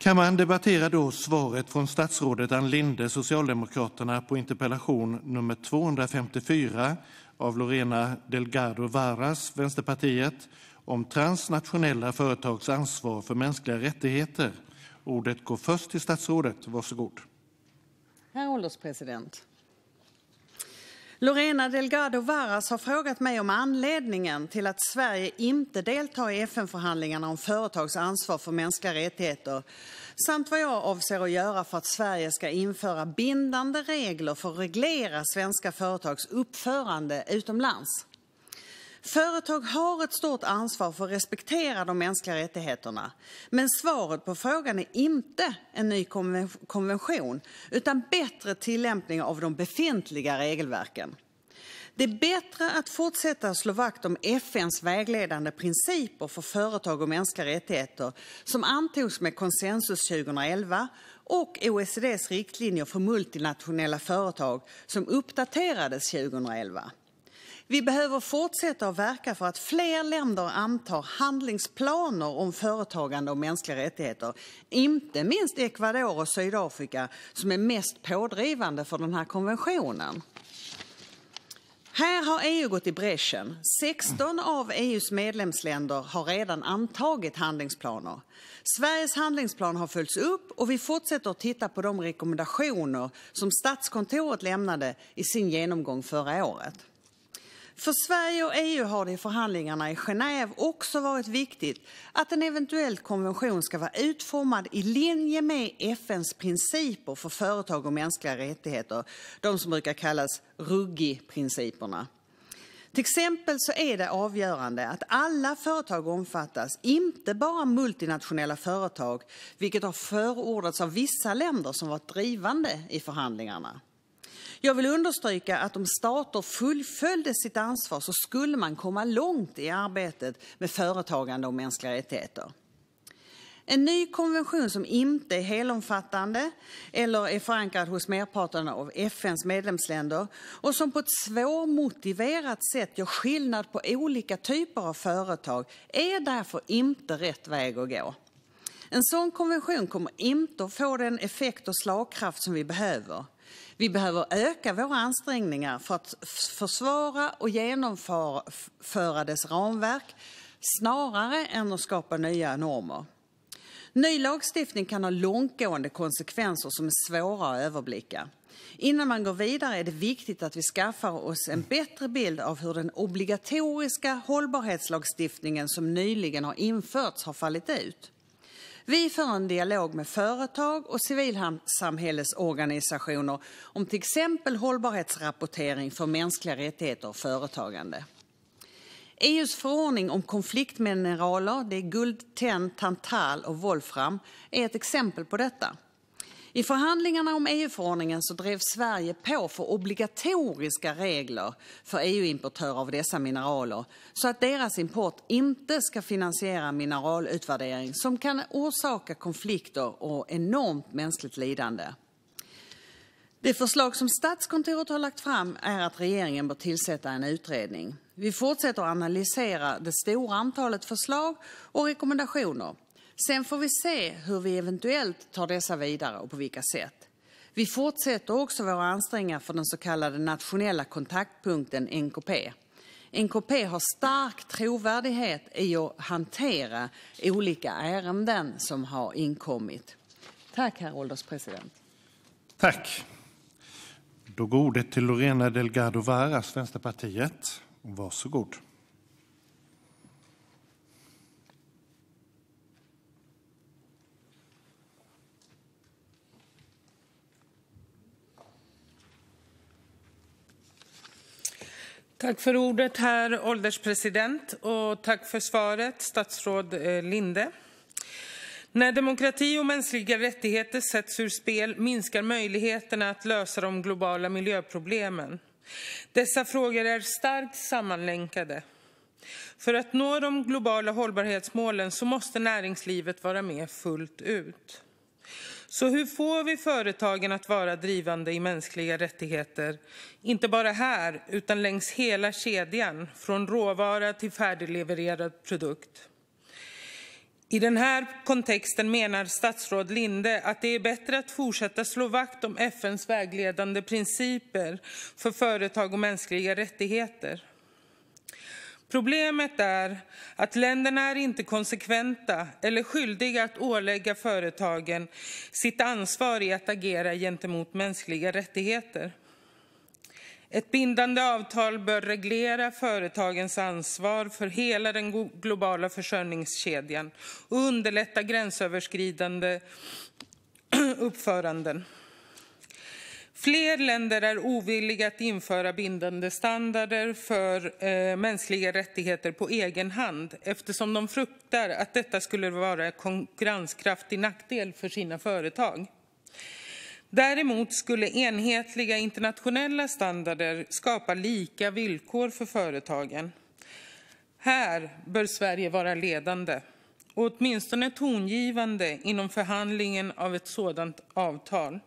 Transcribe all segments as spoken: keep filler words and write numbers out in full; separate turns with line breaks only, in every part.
Kammaren debatterar då svaret från statsrådet Ann Linde, Socialdemokraterna, på interpellation nummer tvåhundrafemtiofyra av Lorena Delgado Varas, Vänsterpartiet, om transnationella företags ansvar för mänskliga rättigheter. Ordet går först till statsrådet. Varsågod.
Herr ålderspresident. Lorena Delgado Varas har frågat mig om anledningen till att Sverige inte deltar i F N-förhandlingarna om företags ansvar för mänskliga rättigheter samt vad jag avser att göra för att Sverige ska införa bindande regler för att reglera svenska företags uppförande utomlands. Företag har ett stort ansvar för att respektera de mänskliga rättigheterna, men svaret på frågan är inte en ny konvention utan bättre tillämpning av de befintliga regelverken. Det är bättre att fortsätta slå vakt om F N:s vägledande principer för företag och mänskliga rättigheter som antogs med konsensus tjugoelva och O E C D:s riktlinjer för multinationella företag som uppdaterades tjugoelva. Vi behöver fortsätta att verka för att fler länder antar handlingsplaner om företagande och mänskliga rättigheter, inte minst Ecuador och Sydafrika som är mest pådrivande för den här konventionen. Här har E U gått i bräschen. sexton av E U:s medlemsländer har redan antagit handlingsplaner. Sveriges handlingsplan har följts upp och vi fortsätter att titta på de rekommendationer som Statskontoret lämnade i sin genomgång förra året. För Sverige och E U har det i förhandlingarna i Genève också varit viktigt att en eventuell konvention ska vara utformad i linje med F N:s principer för företag och mänskliga rättigheter, de som brukar kallas Ruggie-principerna. Till exempel så är det avgörande att alla företag omfattas, inte bara multinationella företag, vilket har förordats av vissa länder som varit drivande i förhandlingarna. Jag vill understryka att om stater fullföljde sitt ansvar så skulle man komma långt i arbetet med företagande och mänskliga rättigheter. En ny konvention som inte är helomfattande eller är förankrad hos merparten av F N:s medlemsländer och som på ett svårmotiverat sätt gör skillnad på olika typer av företag är därför inte rätt väg att gå. En sån konvention kommer inte att få den effekt och slagkraft som vi behöver. Vi behöver öka våra ansträngningar för att försvara och genomföra dess ramverk snarare än att skapa nya normer. Ny lagstiftning kan ha långtgående konsekvenser som är svåra att överblicka. Innan man går vidare är det viktigt att vi skaffar oss en bättre bild av hur den obligatoriska hållbarhetslagstiftningen som nyligen har införts har fallit ut. Vi för en dialog med företag och civilsamhällesorganisationer om till exempel hållbarhetsrapportering för mänskliga rättigheter och företagande. E U:s förordning om konfliktmineraler, det är guld, tenn, tantal och wolfram, är ett exempel på detta. I förhandlingarna om E U-förordningen så drev Sverige på för obligatoriska regler för E U-importörer av dessa mineraler så att deras import inte ska finansiera mineralutvärdering som kan orsaka konflikter och enormt mänskligt lidande. Det förslag som Statskontoret har lagt fram är att regeringen bör tillsätta en utredning. Vi fortsätter att analysera det stora antalet förslag och rekommendationer. Sen får vi se hur vi eventuellt tar dessa vidare och på vilka sätt. Vi fortsätter också våra ansträngningar för den så kallade nationella kontaktpunkten N K P. N K P har stark trovärdighet i att hantera olika ärenden som har inkommit. Tack, herr ålderspresident.
Tack. Då går ordet till Lorena Delgado Varas, Vänsterpartiet. Varsågod.
Tack för ordet, herr ålderspresident, och tack för svaret, statsråd Linde. När demokrati och mänskliga rättigheter sätts ur spel minskar möjligheterna att lösa de globala miljöproblemen. Dessa frågor är starkt sammanlänkade. För att nå de globala hållbarhetsmålen så måste näringslivet vara med fullt ut. Så hur får vi företagen att vara drivande i mänskliga rättigheter? Inte bara här, utan längs hela kedjan, från råvara till färdiglevererad produkt. I den här kontexten menar statsråd Linde att det är bättre att fortsätta slå vakt om F N:s vägledande principer för företag och mänskliga rättigheter. Problemet är att länderna är inte konsekventa eller skyldiga att ålägga företagen sitt ansvar i att agera gentemot mänskliga rättigheter. Ett bindande avtal bör reglera företagens ansvar för hela den globala försörjningskedjan och underlätta gränsöverskridande uppföranden. Fler länder är ovilliga att införa bindande standarder för eh, mänskliga rättigheter på egen hand eftersom de fruktar att detta skulle vara konkurrenskraftig nackdel för sina företag. Däremot skulle enhetliga internationella standarder skapa lika villkor för företagen. Här bör Sverige vara ledande och åtminstone tongivande inom förhandlingen av ett sådant avtal.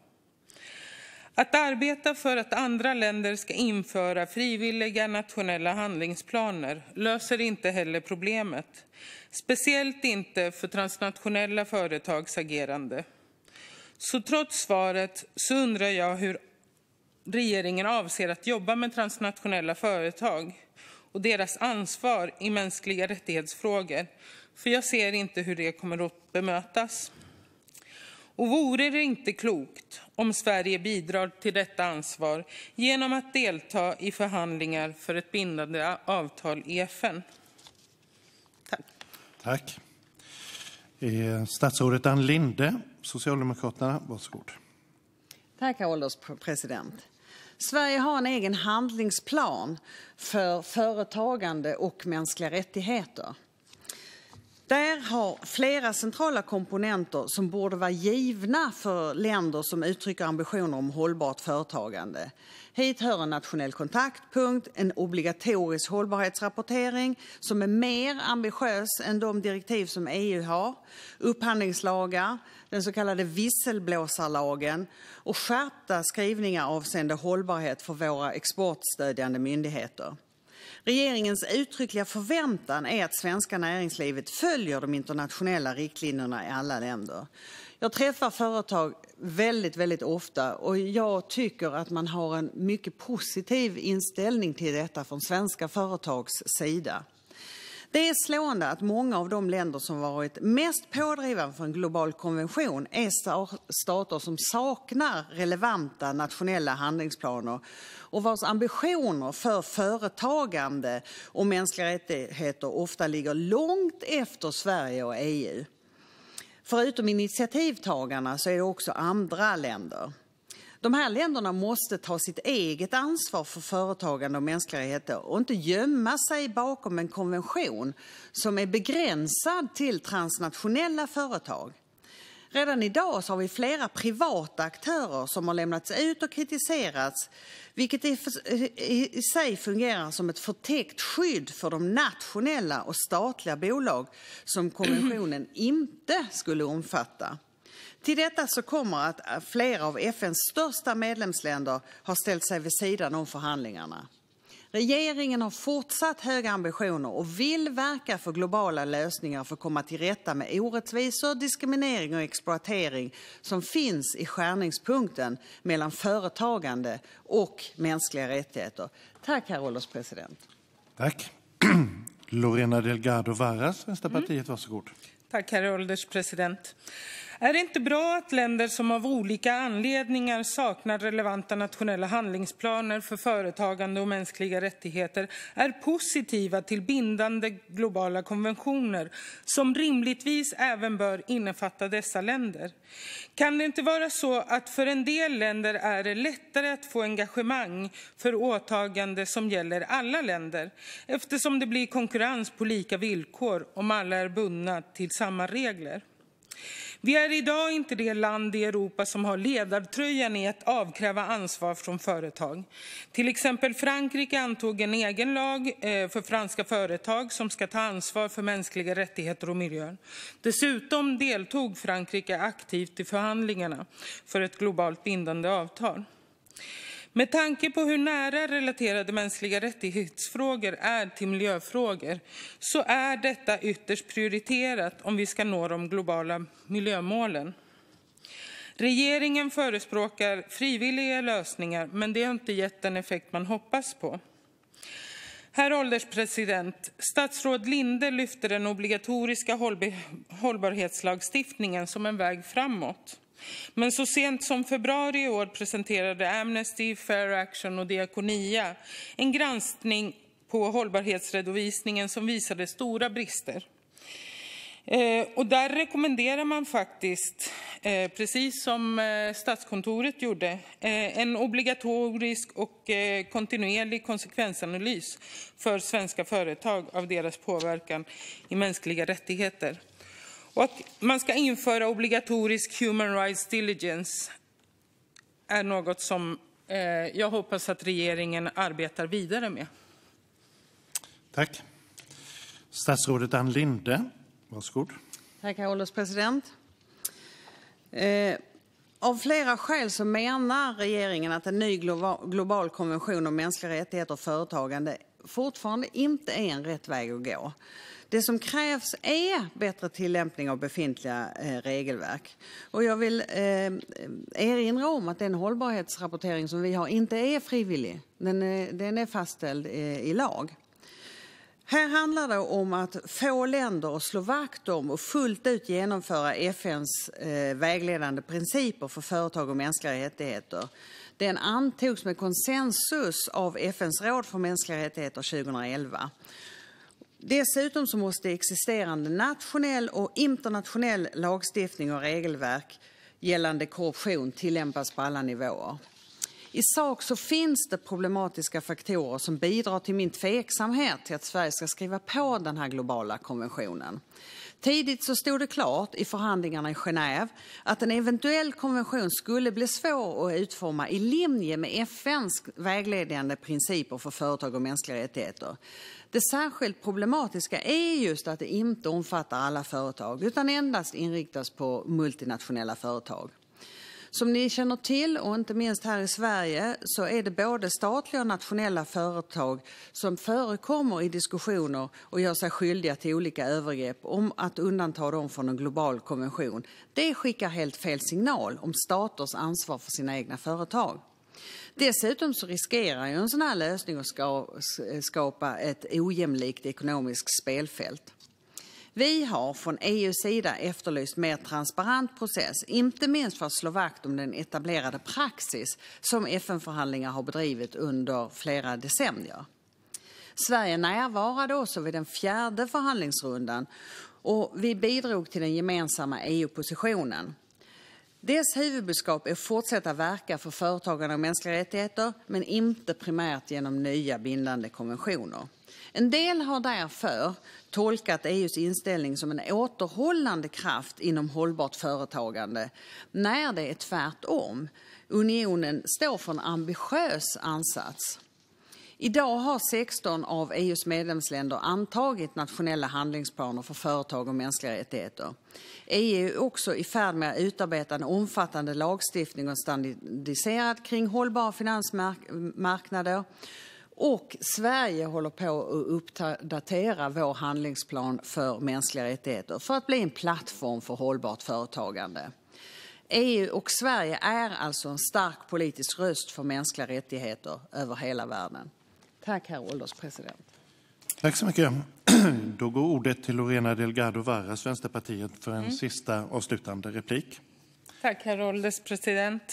Att arbeta för att andra länder ska införa frivilliga nationella handlingsplaner löser inte heller problemet, speciellt inte för transnationella företags agerande. Så trots svaret så undrar jag hur regeringen avser att jobba med transnationella företag och deras ansvar i mänskliga rättighetsfrågor, för jag ser inte hur det kommer att bemötas. Och vore det inte klokt om Sverige bidrar till detta ansvar genom att delta i förhandlingar för ett bindande avtal i F N? Tack.
Tack. Eh, statsrådet Ann Linde, Socialdemokraterna, varsågod.
Tack, herr ålderspresident. Sverige har en egen handlingsplan för företagande och mänskliga rättigheter. Där har flera centrala komponenter som borde vara givna för länder som uttrycker ambitioner om hållbart företagande. Hit hör en nationell kontaktpunkt, en obligatorisk hållbarhetsrapportering som är mer ambitiös än de direktiv som E U har, upphandlingslagar, den så kallade visselblåsarlagen och skärpta skrivningar avseende hållbarhet för våra exportstödjande myndigheter. Regeringens uttryckliga förväntan är att svenska näringslivet följer de internationella riktlinjerna i alla länder. Jag träffar företag väldigt, väldigt ofta och jag tycker att man har en mycket positiv inställning till detta från svenska företags sida. Det är slående att många av de länder som varit mest pådrivande för en global konvention är stater som saknar relevanta nationella handlingsplaner och vars ambitioner för företagande och mänskliga rättigheter ofta ligger långt efter Sverige och E U. Förutom initiativtagarna så är det också andra länder. De här länderna måste ta sitt eget ansvar för företagande och mänskliga rättigheter och inte gömma sig bakom en konvention som är begränsad till transnationella företag. Redan idag så har vi flera privata aktörer som har lämnats ut och kritiserats, vilket i sig fungerar som ett förtäckt skydd för de nationella och statliga bolag som konventionen inte skulle omfatta. Till detta så kommer att flera av F N:s största medlemsländer har ställt sig vid sidan om förhandlingarna. Regeringen har fortsatt höga ambitioner och vill verka för globala lösningar för att komma till rätta med orättvisor, diskriminering och exploatering som finns i skärningspunkten mellan företagande och mänskliga rättigheter. Tack, herr ålderspresident.
Tack. Lorena Delgado Varas, Vänsterpartiet, mm. varsågod.
Tack, herr ålderspresident. Är det inte bra att länder som av olika anledningar saknar relevanta nationella handlingsplaner för företagande och mänskliga rättigheter är positiva till bindande globala konventioner som rimligtvis även bör innefatta dessa länder? Kan det inte vara så att för en del länder är det lättare att få engagemang för åtagande som gäller alla länder eftersom det blir konkurrens på lika villkor om alla är bundna till samma regler? Vi är idag inte det land i Europa som har ledartröjan i att avkräva ansvar från företag. Till exempel Frankrike antog en egen lag för franska företag som ska ta ansvar för mänskliga rättigheter och miljön. Dessutom deltog Frankrike aktivt i förhandlingarna för ett globalt bindande avtal. Med tanke på hur nära relaterade mänskliga rättighetsfrågor är till miljöfrågor så är detta ytterst prioriterat om vi ska nå de globala miljömålen. Regeringen förespråkar frivilliga lösningar, men det har inte gett den effekt man hoppas på. Herr ålderspresident, statsråd Linde lyfter den obligatoriska hållbarhetslagstiftningen som en väg framåt. Men så sent som februari i år presenterade Amnesty, Fair Action och Diakonia en granskning på hållbarhetsredovisningen som visade stora brister. Eh, och där rekommenderar man faktiskt, eh, precis som eh, Statskontoret gjorde, eh, en obligatorisk och eh, kontinuerlig konsekvensanalys för svenska företag av deras påverkan i mänskliga rättigheter. Och att man ska införa obligatorisk human rights diligence är något som eh, jag hoppas att regeringen arbetar vidare med.
Tack. Statsrådet Ann Linde. Varsågod.
Tack, herr ålderspresident. Eh, av flera skäl så menar regeringen att en ny global, global konvention om mänskliga rättigheter och företagande fortfarande inte är en rätt väg att gå. Det som krävs är bättre tillämpning av befintliga eh, regelverk. Och jag vill eh, erinra om att den hållbarhetsrapportering som vi har inte är frivillig. Den är, den är fastställd eh, i lag. Här handlar det om att få länder att slå vakt om och fullt ut genomföra F N:s eh, vägledande principer för företag och mänskliga rättigheter. Den antogs med konsensus av F N:s råd för mänskliga rättigheter tjugoelva. Dessutom så måste existerande nationell och internationell lagstiftning och regelverk gällande korruption tillämpas på alla nivåer. I sak så finns det problematiska faktorer som bidrar till min tveksamhet till att Sverige ska skriva på den här globala konventionen. Tidigt så stod det klart i förhandlingarna i Genève att en eventuell konvention skulle bli svår att utforma i linje med F N:s vägledande principer för företag och mänskliga rättigheter. Det särskilt problematiska är just att det inte omfattar alla företag utan endast inriktas på multinationella företag. Som ni känner till, och inte minst här i Sverige, så är det både statliga och nationella företag som förekommer i diskussioner och gör sig skyldiga till olika övergrepp om att undanta dem från en global konvention. Det skickar helt fel signal om staters ansvar för sina egna företag. Dessutom så riskerar ju en sån här lösning att skapa ett ojämlikt ekonomiskt spelfält. Vi har från E U:s sida efterlyst mer transparent process, inte minst för att slå vakt om den etablerade praxis som F N-förhandlingar har bedrivit under flera decennier. Sverige närvarade också vid den fjärde förhandlingsrundan och vi bidrog till den gemensamma E U-positionen. Dess huvudbudskap är att fortsätta verka för företagarna och mänskliga rättigheter, men inte primärt genom nya bindande konventioner. En del har därför tolkat E U:s inställning som en återhållande kraft inom hållbart företagande, när det är tvärtom. Unionen står för en ambitiös ansats. Idag har sexton av E U:s medlemsländer antagit nationella handlingsplaner för företag och mänskliga rättigheter. E U är också i färd med att utarbeta en omfattande lagstiftning och standardiserad kring hållbara finansmarknader. Och Sverige håller på att uppdatera vår handlingsplan för mänskliga rättigheter för att bli en plattform för hållbart företagande. E U och Sverige är alltså en stark politisk röst för mänskliga rättigheter över hela världen. Tack, herr ålderspresident.
Tack så mycket. Då går ordet till Lorena Delgado Varas, Vänsterpartiet, för en mm. sista avslutande replik.
Tack, herr ålderspresident.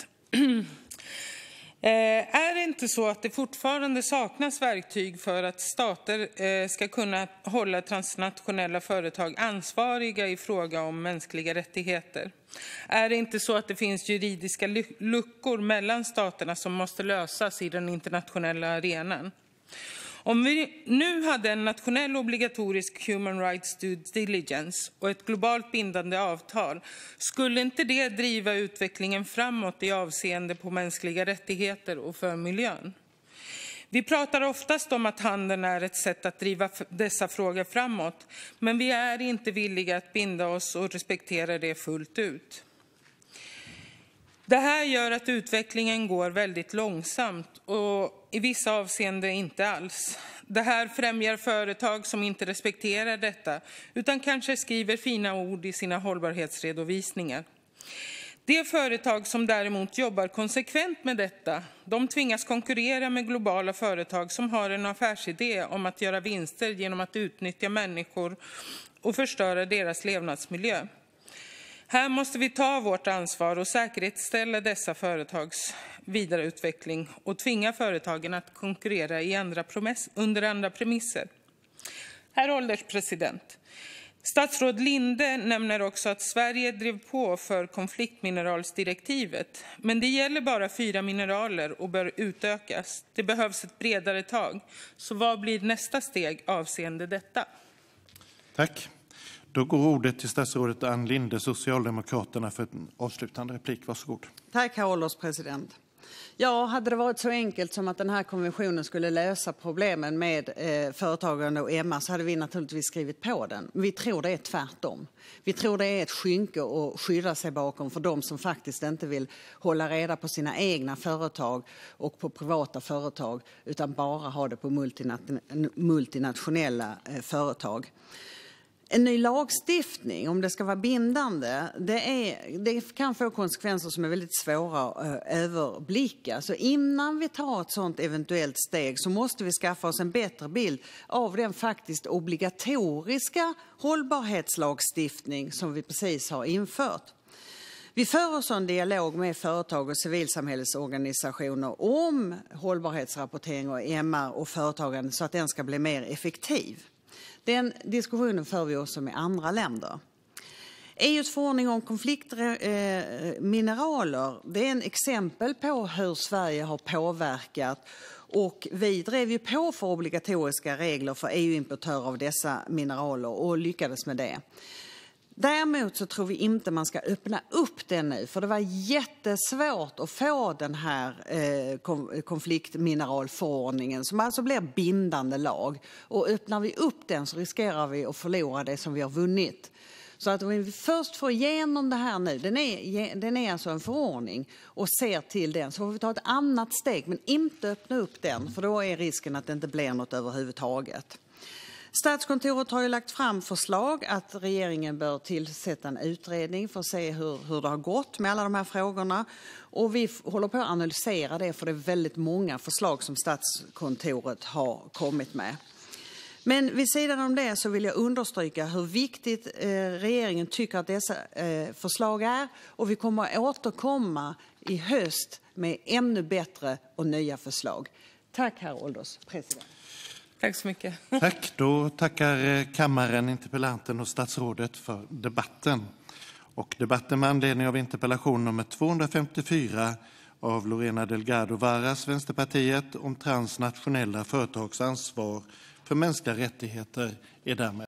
Eh, är det inte så att det fortfarande saknas verktyg för att stater eh, ska kunna hålla transnationella företag ansvariga i fråga om mänskliga rättigheter? Är det inte så att det finns juridiska luckor mellan staterna som måste lösas i den internationella arenan? Om vi nu hade en nationell obligatorisk human rights due diligence och ett globalt bindande avtal, skulle inte det driva utvecklingen framåt i avseende på mänskliga rättigheter och för miljön? Vi pratar oftast om att handeln är ett sätt att driva dessa frågor framåt, men vi är inte villiga att binda oss och respektera det fullt ut. Det här gör att utvecklingen går väldigt långsamt och i vissa avseenden inte alls. Det här främjar företag som inte respekterar detta utan kanske skriver fina ord i sina hållbarhetsredovisningar. De företag som däremot jobbar konsekvent med detta, de tvingas konkurrera med globala företag som har en affärsidé om att göra vinster genom att utnyttja människor och förstöra deras levnadsmiljö. Här måste vi ta vårt ansvar och säkerställa dessa företags vidareutveckling och tvinga företagen att konkurrera i andra premiss, under andra premisser. Herr ålderspresident, statsråd Linde nämner också att Sverige drev på för konfliktmineralsdirektivet, men det gäller bara fyra mineraler och bör utökas. Det behövs ett bredare tag. Så vad blir nästa steg avseende detta?
Tack. Då går ordet till statsrådet Ann Linde, Socialdemokraterna, för en avslutande replik. Varsågod.
Tack, herr ålderspresident. Ja, hade det varit så enkelt som att den här konventionen skulle lösa problemen med eh, företagande och M R så hade vi naturligtvis skrivit på den. Vi tror det är tvärtom. Vi tror det är ett skynke att skydda sig bakom för de som faktiskt inte vill hålla reda på sina egna företag och på privata företag utan bara ha det på multinat- multinationella eh, företag. En ny lagstiftning, om det ska vara bindande, det, är, det kan få konsekvenser som är väldigt svåra att överblicka. Så innan vi tar ett sådant eventuellt steg så måste vi skaffa oss en bättre bild av den faktiskt obligatoriska hållbarhetslagstiftning som vi precis har infört. Vi för oss en dialog med företag och civilsamhällesorganisationer om hållbarhetsrapportering och M R och företagande så att den ska bli mer effektiv. Den diskussionen för vi också med andra länder. E U:s förordning om konfliktmineraler, det är en exempel på hur Sverige har påverkat och vi drev ju på för obligatoriska regler för E U-importörer av dessa mineraler och lyckades med det. Däremot så tror vi inte man ska öppna upp den nu, för det var jättesvårt att få den här eh, konfliktmineralförordningen som alltså blir bindande lag. Och öppnar vi upp den så riskerar vi att förlora det som vi har vunnit. Så att om vi först får igenom det här nu, den är, den är alltså en förordning och ser till den, så får vi ta ett annat steg men inte öppna upp den, för då är risken att det inte blir något överhuvudtaget. Statskontoret har ju lagt fram förslag att regeringen bör tillsätta en utredning för att se hur, hur det har gått med alla de här frågorna. Och vi håller på att analysera det, för det är väldigt många förslag som Statskontoret har kommit med. Men vid sidan om det så vill jag understryka hur viktigt eh, regeringen tycker att dessa eh, förslag är. Och vi kommer att återkomma i höst med ännu bättre och nya förslag. Tack, herr ålderspresident.
Tack så mycket.
Tack. Då tackar kammaren, interpellanten och statsrådet för debatten. Och debatten med anledning av interpellation nummer tvåhundrafemtiofyra av Lorena Delgado Varas, Vänsterpartiet, om transnationella företags ansvar för mänskliga rättigheter är därmed